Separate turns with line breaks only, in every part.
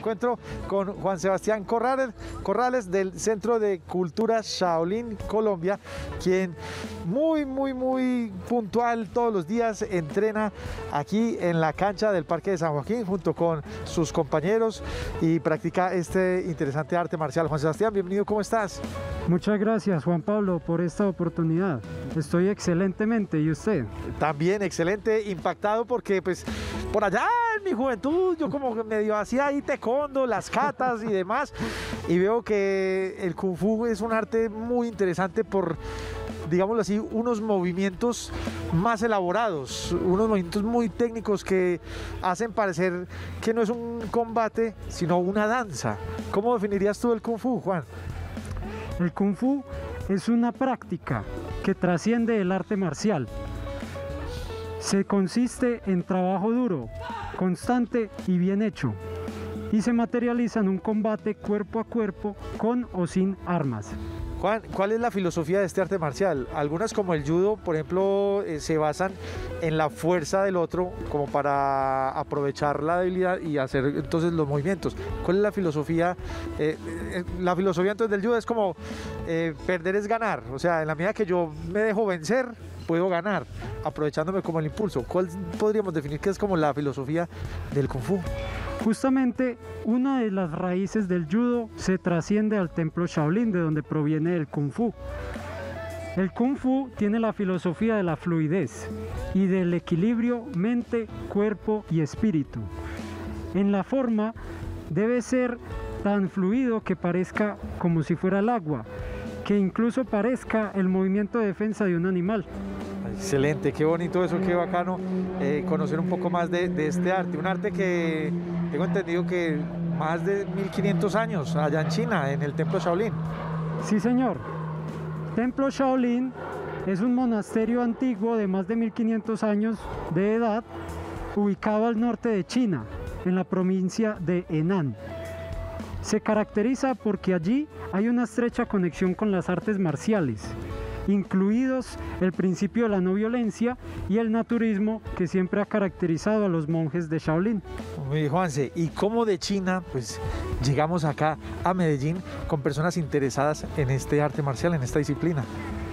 encuentro con Juan Sebastián Corrales del Centro de Cultura Shaolin Colombia, quien muy puntual todos los días entrena aquí en la cancha del Parque de San Joaquín junto con sus compañeros y practica este interesante arte marcial. Juan Sebastián, bienvenido, ¿cómo estás?
Muchas gracias, Juan Pablo, por esta oportunidad. Estoy excelentemente, ¿y usted?
También excelente, impactado porque pues por allá en mi juventud yo como medio hacía ahí taekwondo, las katas y demás, y veo que el Kung Fu es un arte muy interesante por, digámoslo así, unos movimientos más elaborados, unos movimientos muy técnicos que hacen parecer que no es un combate, sino una danza. ¿Cómo definirías tú el Kung Fu, Juan?
El Kung Fu es una práctica que trasciende el arte marcial. Se consiste en trabajo duro, constante y bien hecho, y se materializa en un combate cuerpo a cuerpo con o sin armas.
Juan, ¿cuál es la filosofía de este arte marcial? Algunas, como el judo, por ejemplo, se basan en la fuerza del otro como para aprovechar la debilidad y hacer entonces los movimientos. ¿Cuál es la filosofía? La filosofía entonces del judo es como perder es ganar. O sea, en la medida que yo me dejo vencer, puedo ganar, aprovechándome como el impulso. ¿Cuál podríamos definir que es como la filosofía del Kung Fu?
Justamente una de las raíces del judo se trasciende al templo Shaolin, de donde proviene el Kung Fu. El Kung Fu tiene la filosofía de la fluidez y del equilibrio mente, cuerpo y espíritu. En la forma debe ser tan fluido que parezca como si fuera el agua, que incluso parezca el movimiento de defensa de un animal.
Excelente, qué bonito eso, qué bacano conocer un poco más de este arte, un arte que tengo entendido que más de 1500 años allá en China, en el templo Shaolin.
Sí, señor. Templo Shaolin es un monasterio antiguo de más de 1500 años de edad, ubicado al norte de China, en la provincia de Henan. Se caracteriza porque allí hay una estrecha conexión con las artes marciales, incluidos el principio de la no violencia y el naturismo que siempre ha caracterizado a los monjes de Shaolin.
Muy Juanse, ¿y cómo de China pues llegamos acá a Medellín con personas interesadas en este arte marcial, en esta disciplina?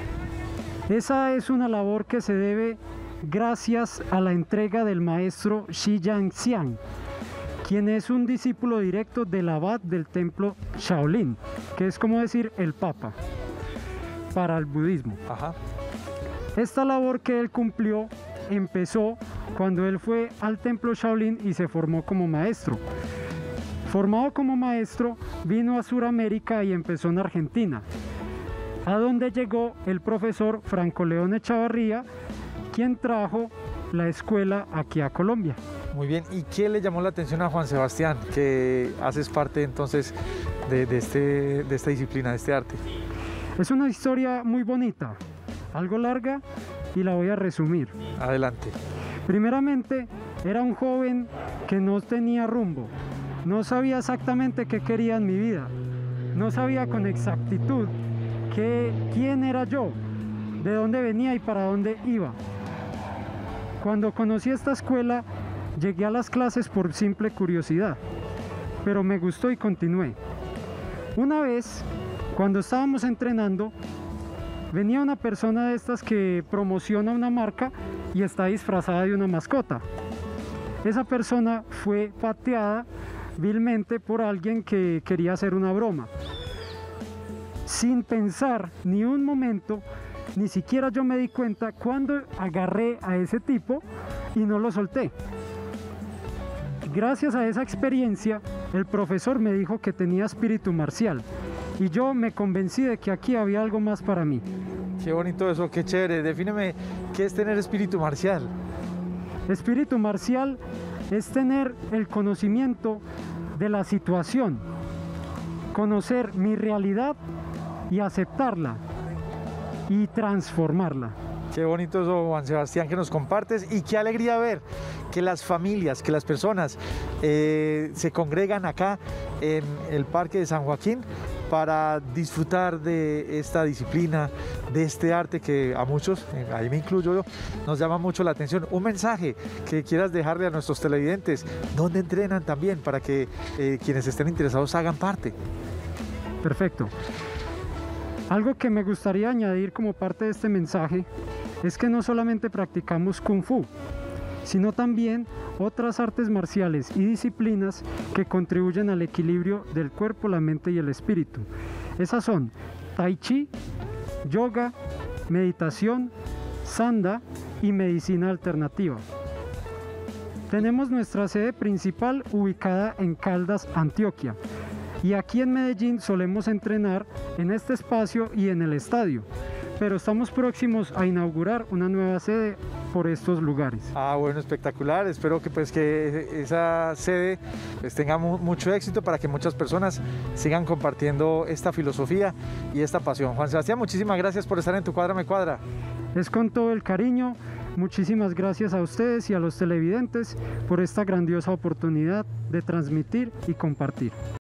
Esa es una labor que se debe gracias a la entrega del maestro Shi Yangxiang, quien es un discípulo directo del abad del templo Shaolin, que es como decir el Papa para el budismo.
Ajá.
Esta labor que él cumplió empezó cuando él fue al templo Shaolin y se formó como maestro. Formado como maestro, vino a Sudamérica y empezó en Argentina, a donde llegó el profesor Franco León Echavarría, quien trajo la escuela aquí a Colombia.
Muy bien, ¿y qué le llamó la atención a Juan Sebastián, que haces parte entonces de esta disciplina, de este arte?
Es una historia muy bonita, algo larga, y la voy a resumir.
Adelante.
Primeramente, era un joven que no tenía rumbo, no sabía exactamente qué quería en mi vida, no sabía con exactitud quién era yo, de dónde venía y para dónde iba. Cuando conocí esta escuela, llegué a las clases por simple curiosidad, pero me gustó y continué. Una vez, cuando estábamos entrenando, venía una persona de estas que promociona una marca y está disfrazada de una mascota. Esa persona fue pateada vilmente por alguien que quería hacer una broma. Sin pensar ni un momento, ni siquiera yo me di cuenta cuando agarré a ese tipo y no lo solté. Gracias a esa experiencia, el profesor me dijo que tenía espíritu marcial y yo me convencí de que aquí había algo más para mí.
Qué bonito eso, qué chévere. Defíneme, ¿qué es tener espíritu marcial?
Espíritu marcial es tener el conocimiento de la situación, conocer mi realidad y aceptarla y transformarla.
Qué bonito eso, Juan Sebastián, que nos compartes, y qué alegría ver que las familias, que las personas se congregan acá en el Parque de San Joaquín para disfrutar de esta disciplina, de este arte que a muchos, ahí me incluyo yo, nos llama mucho la atención. Un mensaje que quieras dejarle a nuestros televidentes, ¿dónde entrenan también para que quienes estén interesados hagan parte?
Perfecto. Algo que me gustaría añadir como parte de este mensaje es que no solamente practicamos Kung Fu, sino también otras artes marciales y disciplinas que contribuyen al equilibrio del cuerpo, la mente y el espíritu. Esas son Tai Chi, yoga, meditación, sanda y medicina alternativa. Tenemos nuestra sede principal ubicada en Caldas, Antioquia. Y aquí en Medellín solemos entrenar en este espacio y en el estadio. Pero estamos próximos a inaugurar una nueva sede por estos lugares.
Bueno, espectacular. Espero que esa sede tenga mucho éxito para que muchas personas sigan compartiendo esta filosofía y esta pasión. Juan Sebastián, muchísimas gracias por estar en Tu Cuadra Me Cuadra.
Es con todo el cariño. Muchísimas gracias a ustedes y a los televidentes por esta grandiosa oportunidad de transmitir y compartir.